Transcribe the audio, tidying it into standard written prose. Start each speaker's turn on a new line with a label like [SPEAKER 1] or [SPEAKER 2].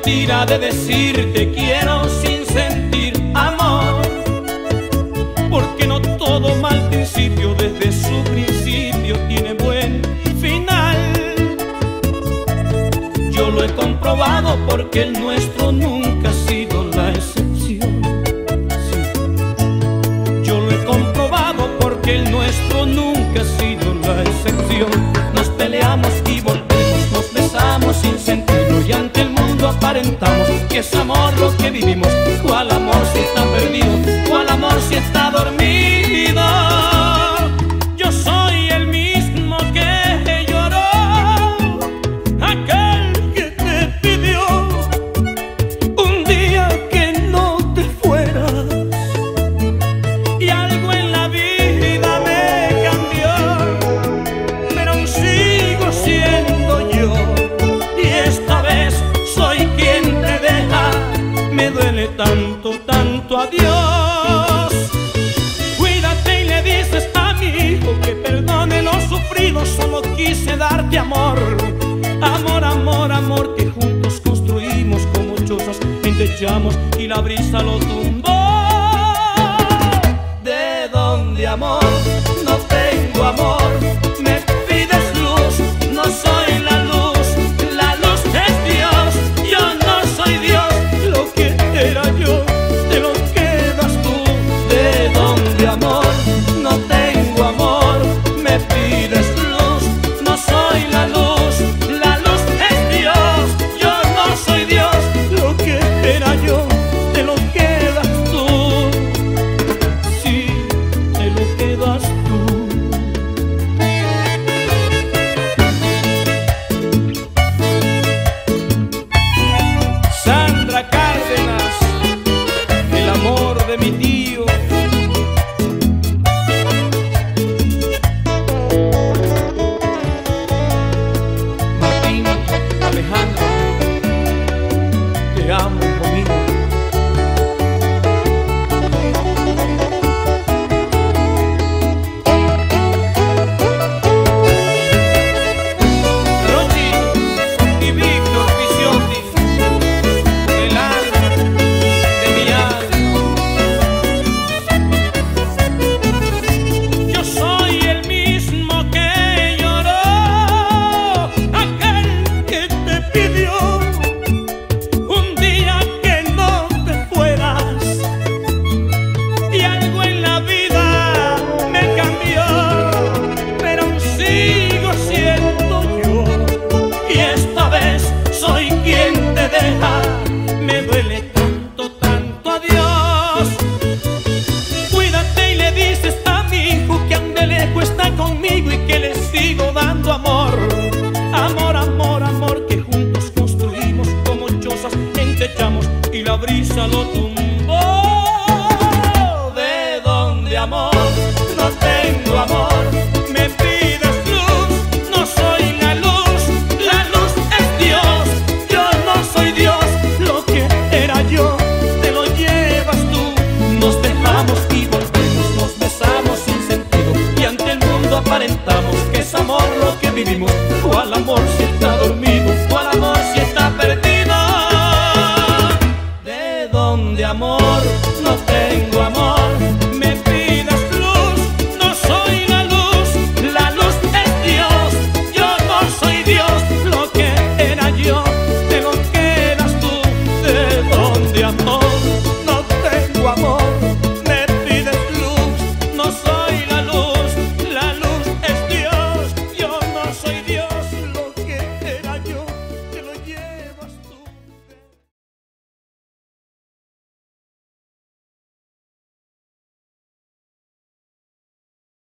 [SPEAKER 1] mentira de decir te quiero sin sentir amor, porque no todo mal principio desde su principio tiene buen final. Yo lo he comprobado porque el nuestro nunca ha sido la excepción. Sí. Yo lo he comprobado porque el nuestro nunca ha sido la excepción. Nos peleamos y volvemos, nos besamos sin sentirlo y ante el mundo aparentamos que es amor lo que vivimos. ¿Cuál amor si está perdido? ¿Cuál amor si está dormido? Yo soy el mismo que lloró, aquel que te pidió un día que no te fueras, y algo en la vida me cambió, pero aún sigo siendo yo, y esta vez soy quien te deja. Me duele tanto, tanto adiós. Cuídate y le dices a mi hijo que perdone lo sufrido, solo quise darte amor. Amor, amor, amor, que juntos construimos como chozas, entechamos y la brisa lo tumbó. ¿De dónde amor? No tengo amor. Me pides luz, no soy la luz. La luz es Dios, yo no soy Dios. Lo que era yo, te lo quedas tú. ¿De dónde amor? No tengo amor. Me pides luz, no soy la luz. La luz es Dios, yo no soy Dios. Lo que era yo, te lo quedas tú. Sí, te lo quedas tú. Sandra Cárdenas, el amor de mi tío. Martín Alejandro, te amo, hijo mío. Rochi y Víctor Picciotti, el alma de mi alma. Yo soy el mismo que lloró, aquel que te pidió un día que no te fueras, y algo en la vida me cambió, pero aún sigo siendo yo, y esta vez soy quien te deja. Me duele tanto, tanto adiós. Cuídate y le dices a mi hijo que aún de lejos está conmigo y que le sigo dando amor. Amor, amor, amor, que juntos construimos como chozas, entechamos y la brisa lo tumbó. ¿De dónde amor? No tengo amor. Me pides luz, no soy la luz. La luz es Dios, yo no soy Dios. Lo que era yo, te lo llevas tú. Nos dejamos y volvemos, nos besamos sin sentido y ante el mundo aparentamos que es amor lo que vivimos. ¿Cuál amor si está dormido? ¿Cuál amor si está perdido? ¿De dónde amor? No tengo amor.